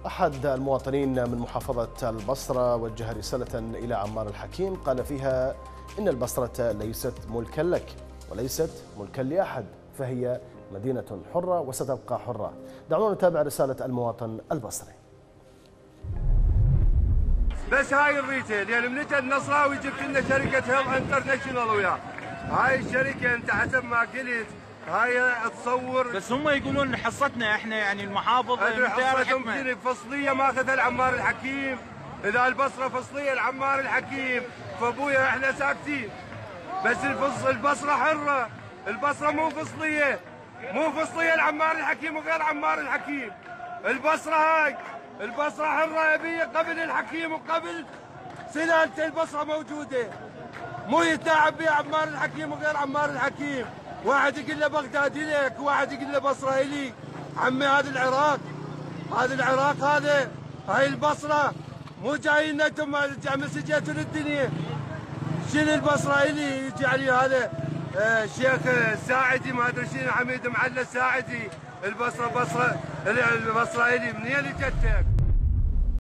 أحد المواطنين من محافظة البصرة وجه رسالة إلى عمار الحكيم قال فيها إن البصرة ليست ملكا لك وليست ملكا لأحد، فهي مدينة حرة وستبقى حرة. دعونا نتابع رسالة المواطن البصري. بس هاي الريتيل يعني من اجى النصراوي جبت لنا شركة هيل انترناشونال وياه. هاي الشركة انت حسب ما قلت هاي تصور، بس هم يقولون حصتنا احنا يعني المحافظة حصتهم فصلية ماخذها العمار الحكيم. اذا البصرة فصلية العمار الحكيم فابويا احنا ساكتين. بس البصرة حرة، البصرة مو فصلية، مو فصلية العمار الحكيم وغير عمار الحكيم. البصرة هاي البصرة حرة أبية قبل الحكيم وقبل سلالة البصرة موجودة، مو يتلاعب بها عمار الحكيم وغير عمار الحكيم. واحد يقول له بغدادي لك وواحد يقول له بصرة إلي. عمي هذا العراق، هذا العراق هذا، هاي البصرة مو جايين انتم مسجيتوا للدنيا. شيل البصرة إلي يجي علي هذا الشيخ الساعدي ما ادري شنو، عميد معلى الساعدي. البصرة إلي منين اللي جتك؟